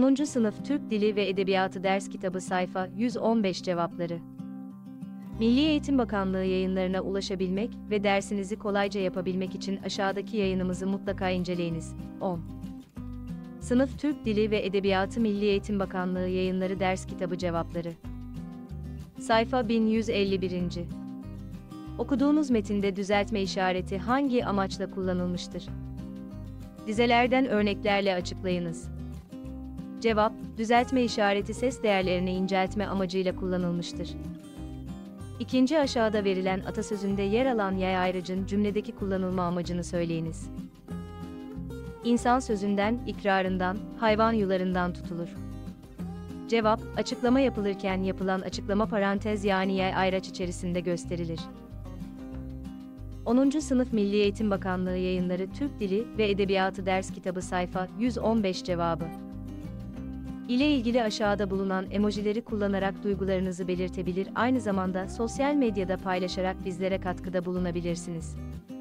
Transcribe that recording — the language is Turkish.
10. Sınıf Türk Dili ve Edebiyatı Ders Kitabı sayfa 115 cevapları. Milli Eğitim Bakanlığı yayınlarına ulaşabilmek ve dersinizi kolayca yapabilmek için aşağıdaki yayınımızı mutlaka inceleyiniz. 10. Sınıf Türk Dili ve Edebiyatı Milli Eğitim Bakanlığı Yayınları Ders Kitabı Cevapları. Sayfa 1151. Okuduğunuz metinde düzeltme işareti hangi amaçla kullanılmıştır? Dizelerden örneklerle açıklayınız. Cevap, düzeltme işareti ses değerlerini inceltme amacıyla kullanılmıştır. İkinci aşağıda verilen atasözünde yer alan yay ayrıcın cümledeki kullanılma amacını söyleyiniz. İnsan sözünden, ikrarından, hayvan yularından tutulur. Cevap, açıklama yapılırken yapılan açıklama parantez yani yay ayraç içerisinde gösterilir. 10. Sınıf Milli Eğitim Bakanlığı Yayınları Türk Dili ve Edebiyatı Ders Kitabı sayfa 115 cevabı. İle ilgili aşağıda bulunan emojileri kullanarak duygularınızı belirtebilir, aynı zamanda sosyal medyada paylaşarak bizlere katkıda bulunabilirsiniz.